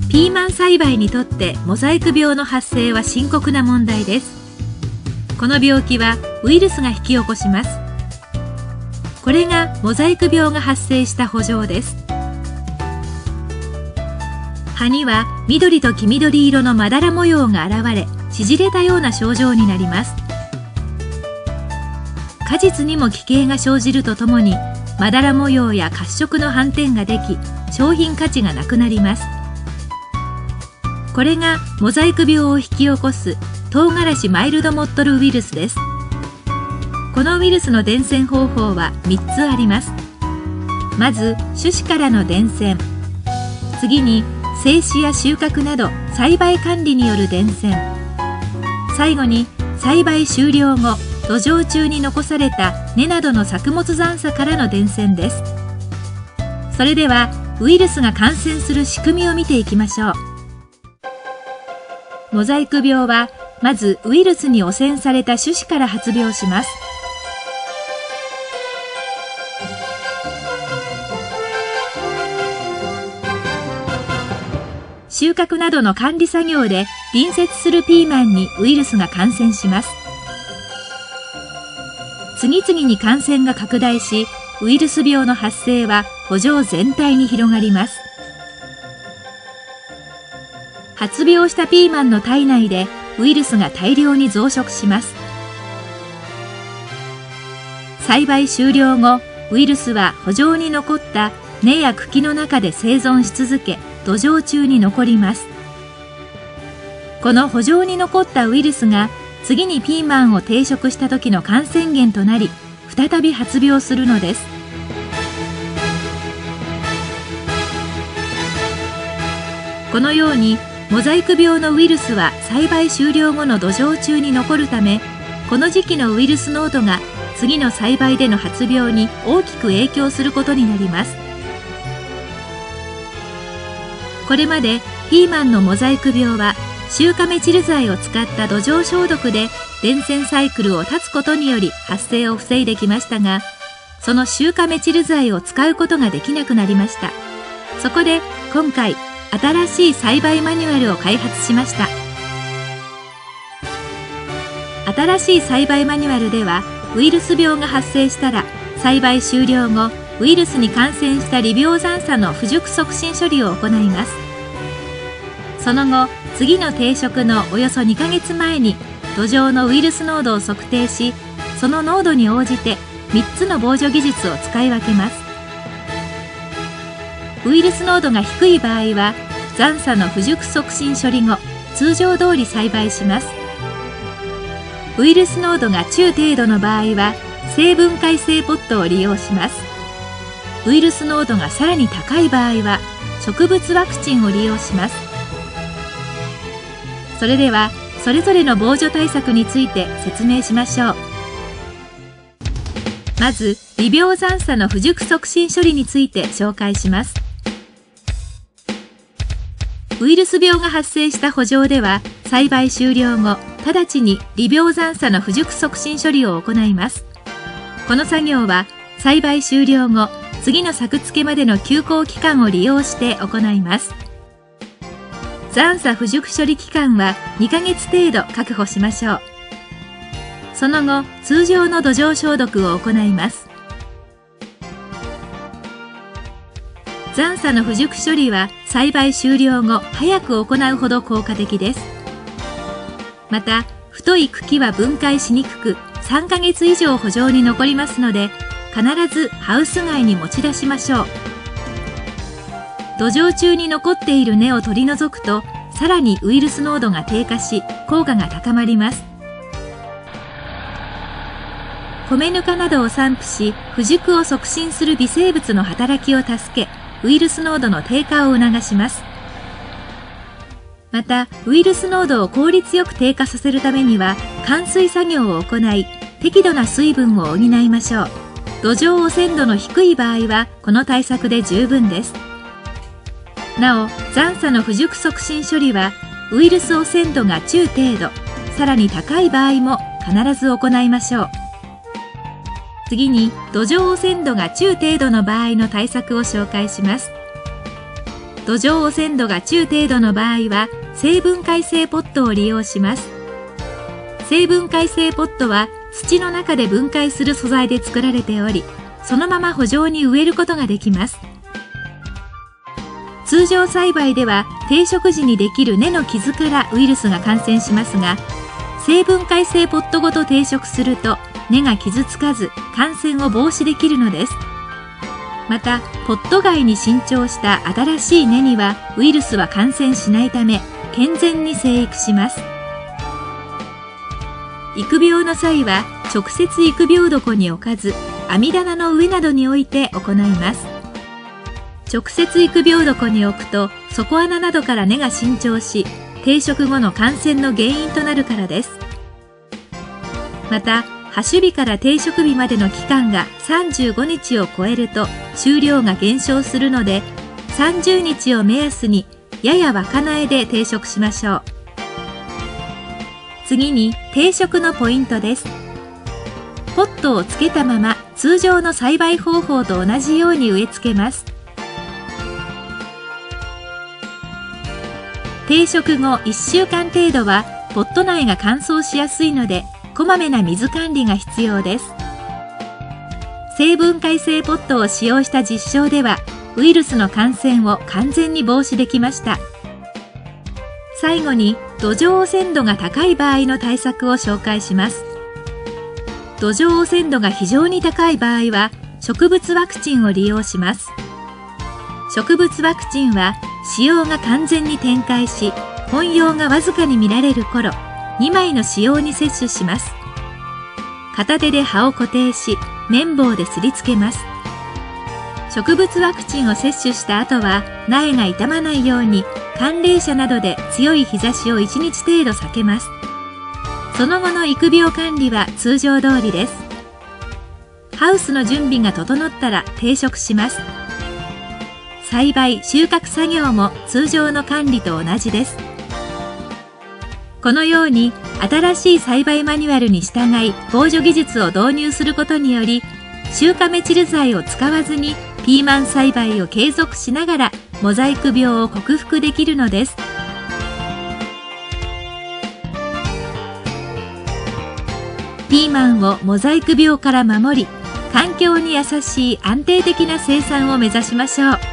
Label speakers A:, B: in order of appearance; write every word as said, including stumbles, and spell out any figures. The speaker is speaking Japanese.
A: ピーマン栽培にとってモザイク病の発生は深刻な問題です。この病気はウイルスが引き起こします。これがモザイク病が発生した圃場です。葉には緑と黄緑色のまだら模様が現れ、縮れたような症状になります。果実にも奇形が生じるとともに、まだら模様や褐色の斑点ができ、商品価値がなくなります。これがモザイク病を引き起こす唐辛子マイルドモットルウイルスです。このウイルスの伝染方法はみっつあります。まず種子からの伝染、次に静止や収穫など栽培管理による伝染、最後に栽培終了後土壌中に残された根などの作物残渣からの伝染です。それではウイルスが感染する仕組みを見ていきましょう。モザイク病はまずウイルスに汚染された種子から発病します。収穫などの管理作業で隣接するピーマンにウイルスが感染します。次々に感染が拡大し、ウイルス病の発生は圃場全体に広がります。発病したピーマンの体内でウイルスが大量に増殖します。栽培終了後、ウイルスは圃場に残った根や茎の中で生存し続け、土壌中に残ります。この圃場に残ったウイルスが次にピーマンを定食した時の感染源となり、再び発病するのです。このようにモザイク病のウイルスは栽培終了後の土壌中に残るため、この時期のウイルス濃度が次の栽培での発病に大きく影響することになります。これまでピーマンのモザイク病はシュウカメチル剤を使った土壌消毒で伝染サイクルを断つことにより発生を防いできましたが、そのシュウカメチル剤を使うことができなくなりました。そこで今回新しい栽培マニュアルを開発しました。新しい栽培マニュアルでは、ウイルス病が発生したら栽培終了後ウイルスに感染した利病残渣の腐熟促進処理を行います。その後、次の定食のおよそにかげつまえに土壌のウイルス濃度を測定し、その濃度に応じてみっつの防除技術を使い分けます。ウイルス濃度が低い場合は残渣の腐熟促進処理後、通常通り栽培します。ウイルス濃度が中程度の場合は生分解性ポットを利用します。ウイルス濃度がさらに高い場合は植物ワクチンを利用します。それではそれぞれの防除対策について説明しましょう。まず利病残渣の腐熟促進処理について紹介します。ウイルス病が発生した圃場では栽培終了後直ちに利病残渣の腐熟促進処理を行います。この作業は栽培終了後次の作付けまでの休耕期間を利用して行います。残渣腐熟処理期間はにかげつ程度確保しましょう。その後、通常の土壌消毒を行います。残渣の腐熟処理は栽培終了後早く行うほど効果的です。また、太い茎は分解しにくく、さんかげつ以上圃場に残りますので、必ずハウス外に持ち出しましょう。土壌中に残っている根を取り除くと、さらにウイルス濃度が低下し、効果が高まります。米ぬかなどを散布し、腐熟を促進する微生物の働きを助け、ウイルス濃度の低下を促します。また、ウイルス濃度を効率よく低下させるためには、灌水作業を行い、適度な水分を補いましょう。土壌汚染度の低い場合はこの対策で十分です。なお、残渣の腐熟促進処理はウイルス汚染度が中程度、さらに高い場合も必ず行いましょう。次に土壌汚染度が中程度の場合の対策を紹介します。 土壌汚染度が中程度の場合は生分解性ポットを利用します。生分解性ポットは土の中で分解する素材で作られており、そのまま圃場に植えることができます。通常栽培では定植時にできる根の傷からウイルスが感染しますが、生分解性ポットごと定植すると根が傷つかず感染を防止できるのです。またポット外に新調した新しい根にはウイルスは感染しないため健全に生育します。育苗の際は直接育苗床に置かず網棚の上などに置いて行います。直接育苗床に置くと底穴などから根が伸長し定植後の感染の原因となるからです。また播種日から定植日までの期間がさんじゅうごにちを超えると収量が減少するので、さんじゅうにちを目安にやや若苗で定植しましょう。次に定植のポイントです。ポットをつけたまま通常の栽培方法と同じように植え付けます。定植後いっしゅうかん程度はポット内が乾燥しやすいのでこまめな水管理が必要です。生分解性ポットを使用した実証ではウイルスの感染を完全に防止できました。最後に土壌汚染度が高い場合の対策を紹介します。土壌汚染度が非常に高い場合は植物ワクチンを利用します。植物ワクチンは子葉が完全に展開し本葉がわずかに見られる頃にまいの子葉に接種します。片手で葉を固定し綿棒ですりつけます。植物ワクチンを接種した後は苗が傷まないように寒冷車などで強い日差しをいちにち程度避けます。その後の育苗管理は通常通りです。ハウスの準備が整ったら定植します。栽培・収穫作業も通常の管理と同じです。このように新しい栽培マニュアルに従い防除技術を導入することにより臭化メチル剤を使わずにピーマン栽培を継続しながらモザイク病を克服できるのです。ピーマンをモザイク病から守り環境に優しい安定的な生産を目指しましょう。